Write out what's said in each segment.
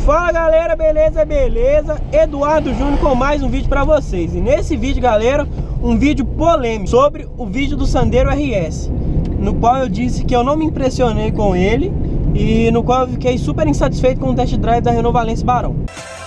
Fala galera, beleza, beleza? Eduardo Júnior com mais um vídeo pra vocês. E nesse vídeo, galera, um vídeo polêmico sobre o vídeo do Sandero RS, no qual eu disse que eu não me impressionei com ele e no qual eu fiquei super insatisfeito com o test drive da Renault Valence Barão.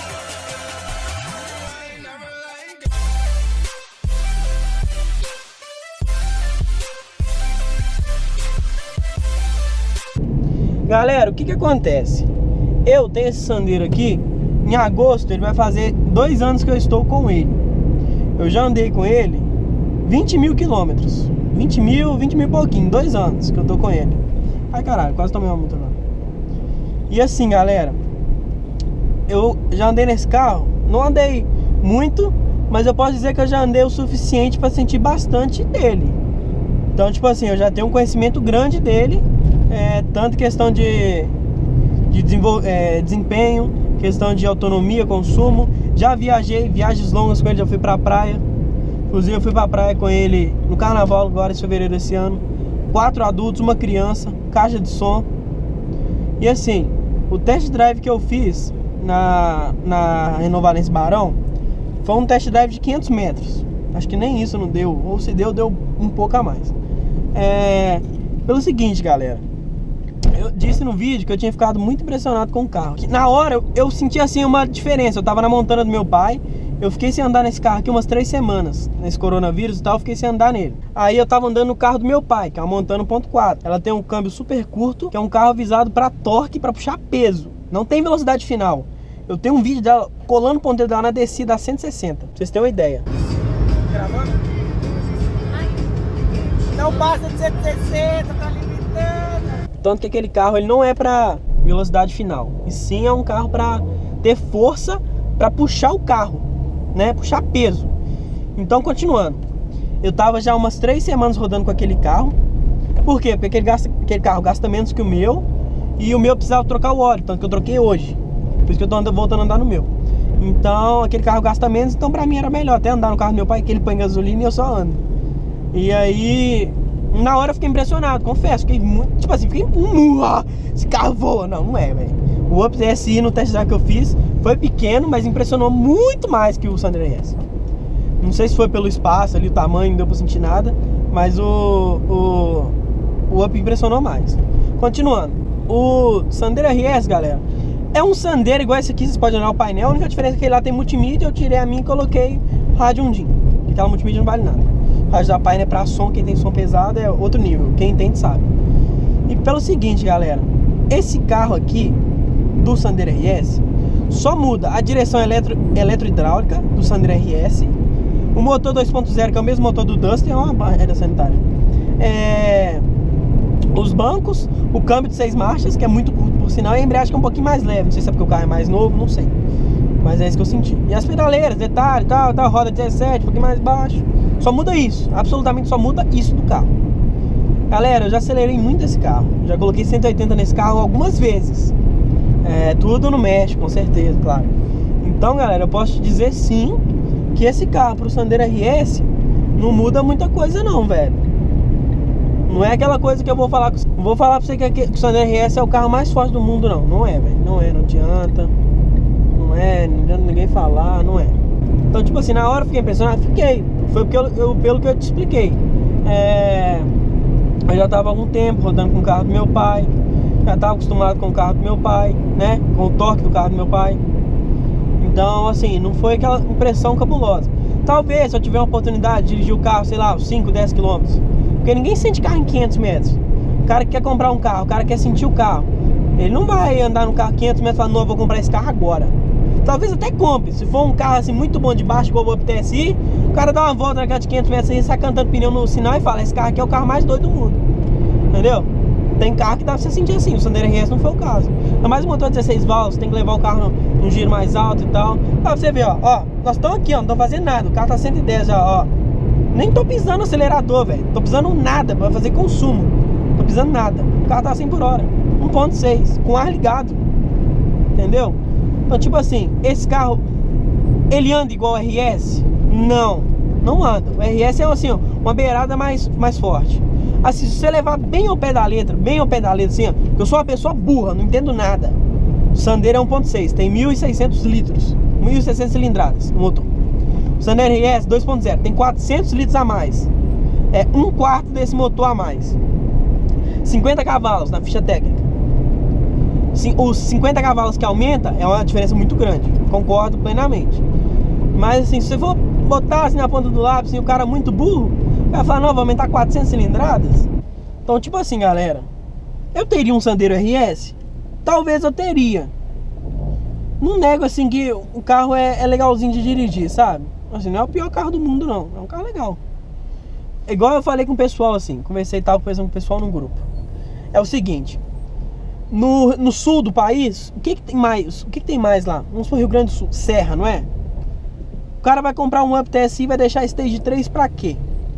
Galera, o que acontece? Eu tenho esse Sandero aqui, em agosto ele vai fazer 2 anos que eu estou com ele. Eu já andei com ele 20 mil quilômetros, 20 mil e pouquinho, 2 anos que eu tô com ele. Ai caralho, quase tomei uma multa agora. E assim galera, eu já andei nesse carro, não andei muito, mas eu posso dizer que eu já andei o suficiente para sentir bastante dele. Então tipo assim, eu já tenho um conhecimento grande dele, tanto questão de desempenho, questão de autonomia, consumo. Já viajei, viagens longas com ele, já fui pra praia. Inclusive eu fui pra praia com ele no carnaval agora em fevereiro desse ano. 4 adultos, uma criança, caixa de som. E assim, o test drive que eu fiz na Renault Valence Barão foi um test drive de 500 metros. Acho que nem isso não deu, ou se deu, deu um pouco a mais. Pelo seguinte, galera, eu disse no vídeo que eu tinha ficado muito impressionado com o carro. Na hora eu senti assim uma diferença. Eu tava na montana do meu pai, eu fiquei sem andar nesse carro aqui umas 3 semanas. Nesse coronavírus e tal, eu fiquei sem andar nele. Aí eu tava andando no carro do meu pai, que é uma Montana 1.4. Ela tem um câmbio super curto, que é um carro avisado pra torque, pra puxar peso. Não tem velocidade final. Eu tenho um vídeo dela colando o ponteiro dela na descida a 160, pra vocês terem uma ideia. Gravando? Não passa de 160, tá limitando. Tanto que aquele carro ele não é para velocidade final, e sim é um carro para ter força para puxar o carro, né? Puxar peso. Então, continuando, eu tava já umas 3 semanas rodando com aquele carro. Por quê? Porque aquele carro gasta menos que o meu, e o meu precisava trocar o óleo, tanto que eu troquei hoje. Por isso que eu tô voltando a andar no meu. Então, aquele carro gasta menos, então pra mim era melhor até andar no carro do meu pai, que ele põe gasolina e eu só ando. E aí, na hora eu fiquei impressionado, confesso, fiquei muito, tipo assim, esse carro voa. Não é, velho. O Up TSI no test drive que eu fiz foi pequeno, mas impressionou muito mais que o Sandero RS. Não sei se foi pelo espaço ali, o tamanho, não deu pra sentir nada, mas o Up impressionou mais. Continuando, o Sandero RS, galera, é um Sandero igual esse aqui, vocês podem olhar o painel. A única diferença é que ele lá tem multimídia, eu tirei a minha e coloquei rádio Undinho. Aquela multimídia não vale nada. O rádio da Pioneer é pra som, quem tem som pesado é outro nível, quem entende sabe. E pelo seguinte, galera, esse carro aqui do Sandero RS só muda a direção eletrohidráulica do Sandero RS, o motor 2.0, que é o mesmo motor do Duster, é uma barreira sanitária, os bancos, o câmbio de 6 marchas, que é muito curto por sinal, e a embreagem que é um pouquinho mais leve. Não sei se é porque o carro é mais novo, não sei, mas é isso que eu senti. E as pedaleiras, detalhe, tal, roda 17, um pouquinho mais baixo. Só muda isso, absolutamente só muda isso do carro. Galera, eu já acelerei muito esse carro, já coloquei 180 nesse carro algumas vezes. Tudo no México, com certeza, claro. Então, galera, eu posso te dizer sim que esse carro pro Sandero RS não muda muita coisa não, velho. Não é aquela coisa que eu vou falar. Não vou falar pra você que o Sandero RS é o carro mais forte do mundo, não. Não é, velho. Não adianta. Não adianta ninguém falar, não é. Então, tipo assim, na hora eu fiquei impressionado, fiquei. Foi pelo que eu te expliquei. Eu já tava há algum tempo rodando com o carro do meu pai. Já tava acostumado com o carro do meu pai, né? Com o torque do carro do meu pai. Então, assim, não foi aquela impressão cabulosa. Talvez, se eu tiver uma oportunidade de dirigir o carro, sei lá, 5, 10 km. Porque ninguém sente carro em 500 metros. O cara que quer comprar um carro, o cara que quer sentir o carro, ele não vai andar no carro 500 metros e falar, não, eu vou comprar esse carro agora. Talvez até compre, se for um carro assim muito bom de baixo, igual o Up TSI, o cara dá uma volta naquela de 500 metros e sai cantando pneu no sinal e fala, esse carro aqui é o carro mais doido do mundo. Entendeu? Tem carro que dá pra você sentir assim, o Sandero RS não foi o caso. Ainda mais o motor 16 válvulas, tem que levar o carro num giro mais alto e tal. Dá pra você ver, ó, nós estamos aqui, ó, não estamos fazendo nada, o carro tá 110 já, ó. Nem tô pisando no acelerador, velho, tô pisando nada pra fazer consumo. Tô pisando nada, o carro tá 100 por hora, 1.6, com ar ligado. Entendeu? Então, tipo assim, esse carro, ele anda igual o RS? Não anda. O RS é assim, ó, uma beirada mais forte. Assim, se você levar bem ao pé da letra, assim, ó, porque eu sou uma pessoa burra, não entendo nada. Sandero é 1.6, tem 1.600 litros, 1.600 cilindradas no motor. O Sandero RS 2.0 tem 400 litros a mais, é 1/4 desse motor a mais. 50 cavalos na ficha técnica. Os 50 cavalos que aumenta é uma diferença muito grande, concordo plenamente. Mas assim, se você for botar assim na ponta do lápis, assim, o cara muito burro vai falar, não, vai aumentar 400 cilindradas. Então tipo assim, galera, eu teria um Sandero RS? Talvez eu teria. Não nego assim que o carro é legalzinho de dirigir, sabe? Assim, não é o pior carro do mundo não, é um carro legal. Igual eu falei com o pessoal assim, conversei e tal, com o pessoal no grupo. É o seguinte, no sul do país, o que tem mais? O que tem mais lá? Vamos pro Rio Grande do Sul, serra, não é? O cara vai comprar um Up TSI e vai deixar Stage 3 pra quê?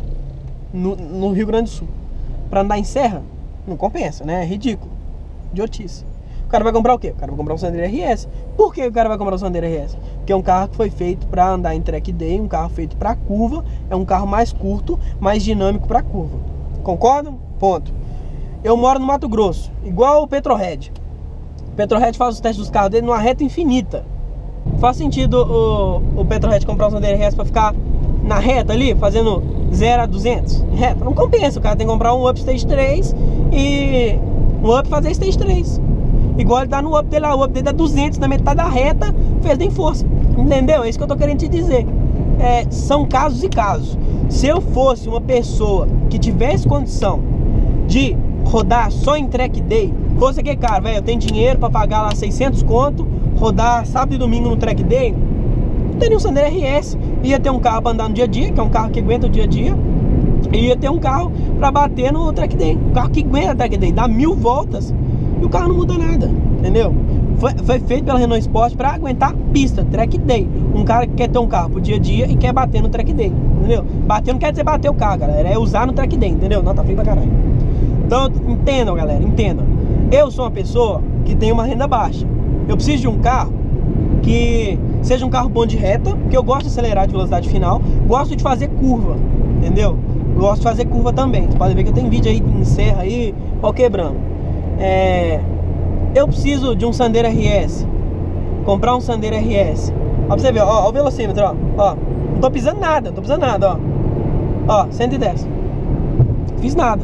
No Rio Grande do Sul. Pra andar em serra? Não compensa, né? É ridículo. Idiotice. O cara vai comprar o quê? O cara vai comprar um Sandero RS. Por que o cara vai comprar um Sandero RS? Porque é um carro que foi feito pra andar em track day, um carro feito pra curva, é um carro mais curto, mais dinâmico pra curva. Concordam? Ponto. Eu moro no Mato Grosso, igual o Petrohead. O Petrohead faz os testes dos carros dele numa reta infinita. Faz sentido o Petrohead comprar um Sandero RS pra ficar na reta ali, fazendo 0 a 200 reta? Não compensa, o cara tem que comprar um Up Stage 3 e um Up fazer Stage 3. Igual ele dá no Up dele lá, o Up dele dá 200 na metade da reta, fez nem força. Entendeu? É isso que eu tô querendo te dizer. São casos e casos. Se eu fosse uma pessoa que tivesse condição de rodar só em track day, fosse que, cara, velho, eu tenho dinheiro pra pagar lá 600 conto, rodar sábado e domingo no track day, não teria um Sandero RS, ia ter um carro pra andar no dia a dia, que é um carro que aguenta o dia a dia, e ia ter um carro pra bater no track day, um carro que aguenta o track day, dá 1000 voltas e o carro não muda nada, entendeu? Foi feito pela Renault Sport pra aguentar pista, track day. Um cara que quer ter um carro pro dia a dia e quer bater no track day, entendeu? Bater não quer dizer bater o carro, galera, é usar no track day, entendeu? Nota fria pra caralho. Então, entendam, galera, entendam. Eu sou uma pessoa que tem uma renda baixa. Eu preciso de um carro que seja um carro bom de reta, porque eu gosto de acelerar de velocidade final, gosto de fazer curva, entendeu? Gosto de fazer curva também. Você pode ver que eu tenho vídeo aí em serra aí, pau quebrando. Eu preciso de um Sandero RS. Comprar um Sandero RS. Ó, pra você ver, ó o velocímetro, ó. Não tô pisando nada, ó. 110. Fiz nada.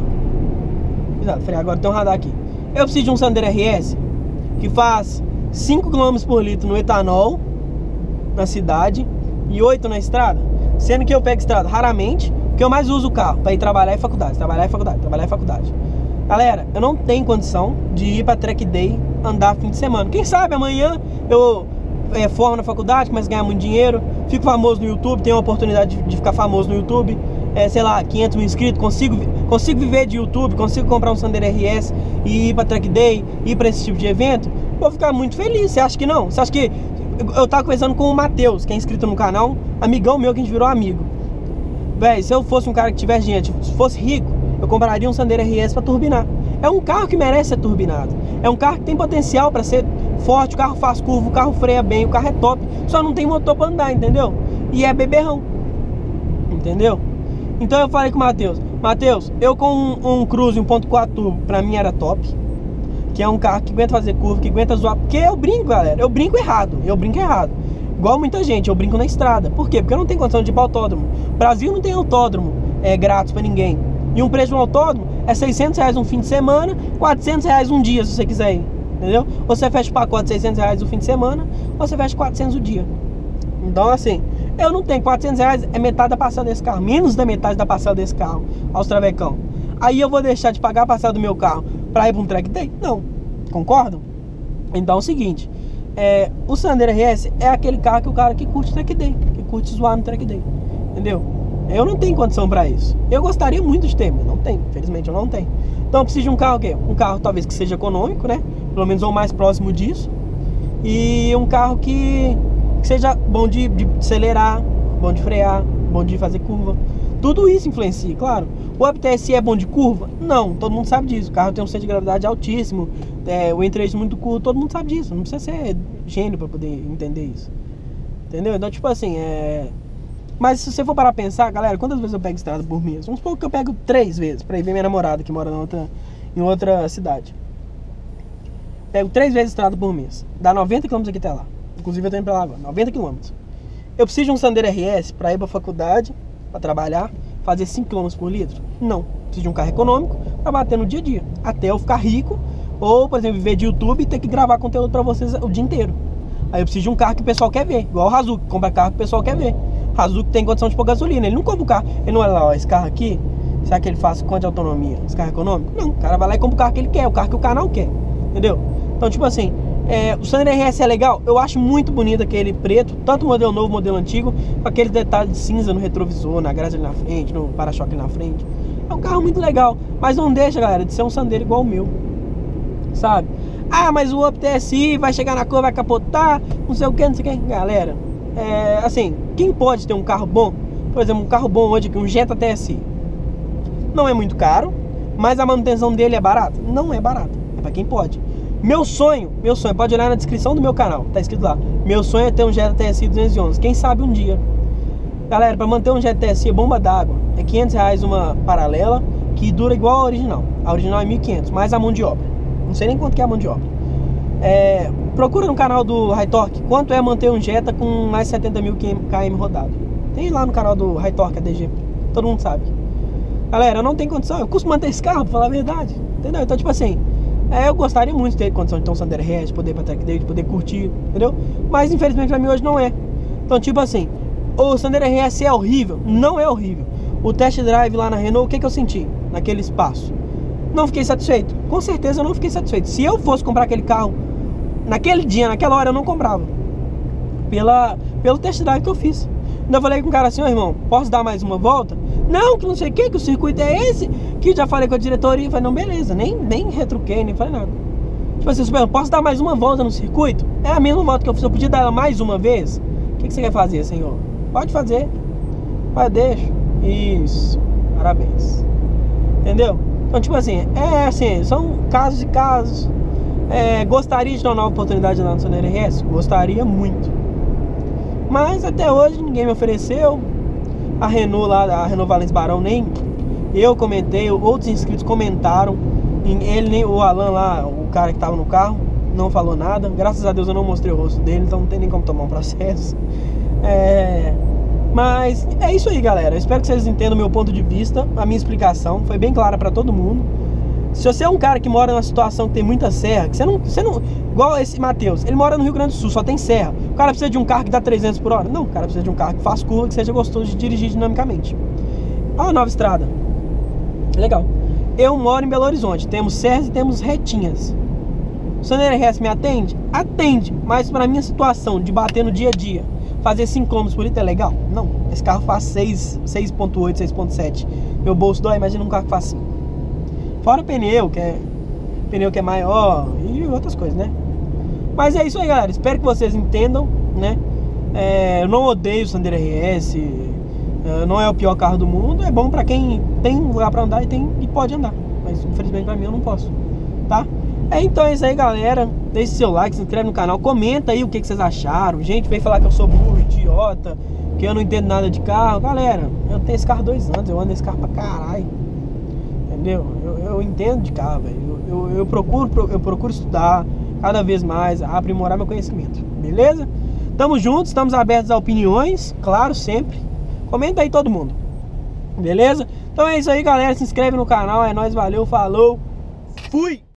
Falei, agora tem um radar aqui. Eu preciso de um Sandero RS que faz 5 km por litro no etanol na cidade e 8 na estrada. Sendo que eu pego estrada raramente, porque eu mais uso o carro para ir trabalhar em faculdade, trabalhar em faculdade. Galera, eu não tenho condição de ir para track day andar fim de semana. Quem sabe amanhã eu formo na faculdade, começo a ganhar muito dinheiro, fico famoso no YouTube, tenho a oportunidade de ficar famoso no YouTube, sei lá, 500 mil inscritos, consigo viver de YouTube, consigo comprar um Sandero RS e ir pra track day, ir pra esse tipo de evento, vou ficar muito feliz. Você acha que não? Você acha que... Eu tava conversando com o Matheus, que é inscrito no canal, amigão meu que a gente virou amigo. Véi, se eu fosse um cara que tivesse dinheiro, se fosse rico, eu compraria um Sandero RS pra turbinar. É um carro que merece ser turbinado. É um carro que tem potencial pra ser forte, o carro faz curva, o carro freia bem, o carro é top, só não tem motor pra andar, entendeu? E é beberrão, entendeu? Então eu falei com o Matheus, eu com um Cruze 1.4 turbo, pra mim era top, que é um carro que aguenta fazer curva, que aguenta zoar, porque eu brinco, galera, eu brinco errado, igual muita gente, eu brinco na estrada. Por quê? Porque eu não tenho condição de ir para autódromo. O Brasil não tem autódromo grátis pra ninguém, e um preço de um autódromo é 600 reais um fim de semana, 400 reais um dia, se você quiser ir, entendeu? Ou você fecha o pacote de 600 reais o fim de semana, ou você fecha 400 o dia. Então assim, eu não tenho 400 reais, é metade da parcela desse carro, menos da metade da parcela desse carro, aos travecão. Aí eu vou deixar de pagar a parcela do meu carro pra ir pra um track day? Não, concordam? Então é o seguinte, o Sandero RS é aquele carro que o cara que curte track day, que curte zoar no track day, entendeu? Eu não tenho condição pra isso. Eu gostaria muito de ter, mas não tenho, infelizmente eu não tenho. Então eu preciso de um carro o quê? Um carro talvez que seja econômico, né? Pelo menos o mais próximo disso. E um carro que seja bom de acelerar, bom de frear, bom de fazer curva. Tudo isso influencia, claro. O Up TSI é bom de curva? Não, todo mundo sabe disso. O carro tem um centro de gravidade altíssimo, o entre-eixo muito curto, todo mundo sabe disso. Não precisa ser gênio pra poder entender isso, entendeu? Então tipo assim, mas se você for parar pra pensar, galera, quantas vezes eu pego estrada por mês? Vamos supor que eu pego 3 vezes pra ir ver minha namorada que mora em outra cidade. pego 3 vezes estrada por mês. Dá 90 km aqui até lá. Inclusive eu tô indo pra lá agora, 90 km. Eu preciso de um Sandero RS para ir pra faculdade, para trabalhar, fazer 5 km por litro? Não. Preciso de um carro econômico para bater no dia a dia. Até eu ficar rico, ou, por exemplo, viver de YouTube e ter que gravar conteúdo para vocês o dia inteiro. Aí eu preciso de um carro que o pessoal quer ver. Igual o Hazuki, compra carro que o pessoal quer ver. O Hazuki tem condição de pôr gasolina, ele não compra o carro. Ele não é lá, ó, esse carro aqui, será que ele faz quanto de autonomia? Esse carro é econômico? Não, o cara vai lá e compra o carro que ele quer, o carro que o canal quer. Entendeu? Então, tipo assim, o Sandero RS é legal, eu acho muito bonito aquele preto, tanto o modelo novo, modelo antigo, com aqueles detalhes de cinza no retrovisor, na grade ali na frente, no para-choque ali na frente. É um carro muito legal, mas não deixa, galera, de ser um Sandero igual o meu, sabe? Ah, mas o Up TSI vai chegar na cor, vai capotar, não sei o que, não sei o que. Galera, assim, quem pode ter um carro bom, por exemplo, um carro bom hoje aqui, um Jetta TSI, não é muito caro, mas a manutenção dele é barata? Não é barata, é pra quem pode. Meu sonho, pode olhar na descrição do meu canal, tá escrito lá. Meu sonho é ter um Jetta TSI 211, quem sabe um dia. Galera, para manter um Jetta TSI bomba d'água, é R$500 uma paralela, que dura igual a original. A original é 1.500, mais a mão de obra. Não sei nem quanto que é a mão de obra. Procura no canal do High Torque quanto é manter um Jetta com mais 70 mil km rodado. Tem lá no canal do High Torque ADG, todo mundo sabe. Galera, eu não tenho condição, eu custo manter esse carro, pra falar a verdade. Entendeu? Então, tipo assim, eu gostaria muito de ter condição de ter um Sandero RS, de poder ir pra track day, de poder curtir, entendeu? Mas infelizmente pra mim hoje não é. Então, tipo assim, o Sandero RS é horrível? Não é horrível. O test drive lá na Renault, o que eu senti naquele espaço? Não fiquei satisfeito. Com certeza eu não fiquei satisfeito. Se eu fosse comprar aquele carro naquele dia, naquela hora, eu não comprava. Pelo test drive que eu fiz. Ainda falei com o cara assim, ó, irmão, posso dar mais uma volta? Não, que não sei o que o circuito é esse. Que já falei com a diretoria. Falei, não, beleza, nem retruquei, nem falei nada. Tipo assim, posso dar mais uma volta no circuito? É a mesma volta que eu fiz, eu podia dar ela mais uma vez? O que você quer fazer, senhor? Pode fazer. Vai, deixa. Isso. Parabéns. Entendeu? Então, tipo assim, assim, são casos e casos. Gostaria de dar uma nova oportunidade lá no Sandero RS? Gostaria muito. Mas até hoje ninguém me ofereceu. A Renault lá, a Renault Valence Barão, nem eu comentei, outros inscritos comentaram. Ele, nem o Alan lá, o cara que tava no carro, não falou nada. Graças a Deus eu não mostrei o rosto dele, então não tem nem como tomar um processo. Mas é isso aí, galera. Eu espero que vocês entendam o meu ponto de vista. A minha explicação foi bem clara pra todo mundo. Se você é um cara que mora numa situação que tem muita serra, que você não igual esse Matheus, ele mora no Rio Grande do Sul, só tem serra. O cara precisa de um carro que dá 300 por hora? Não, o cara precisa de um carro que faz curva, que seja gostoso de dirigir dinamicamente. Olha a nova estrada. Legal. Eu moro em Belo Horizonte, temos serras e temos retinhas. O Sandero RS me atende? Atende, mas pra minha situação de bater no dia a dia, fazer 5 km por litro é legal? Não, esse carro faz 6.8, 6.7. Meu bolso dói, imagina um carro que faz 5. Fora o pneu que é maior e outras coisas, né? Mas é isso aí, galera. Espero que vocês entendam, né? Eu não odeio o Sandero RS. Não é o pior carro do mundo. É bom pra quem tem lugar pra andar e pode andar. Mas infelizmente pra mim eu não posso, tá? Então é isso aí, galera. Deixe seu like, se inscreve no canal. Comenta aí o que vocês acharam. Gente, vem falar que eu sou burro, idiota, que eu não entendo nada de carro. Galera, eu tenho esse carro há 2 anos. Eu ando nesse carro pra caralho. Entendeu? Eu entendo de carro, velho. Eu procuro estudar cada vez mais, aprimorar meu conhecimento. Beleza? Tamo juntos, estamos abertos a opiniões, claro, sempre. Comenta aí todo mundo. Beleza? Então é isso aí, galera. Se inscreve no canal. É nóis, valeu, falou. Fui!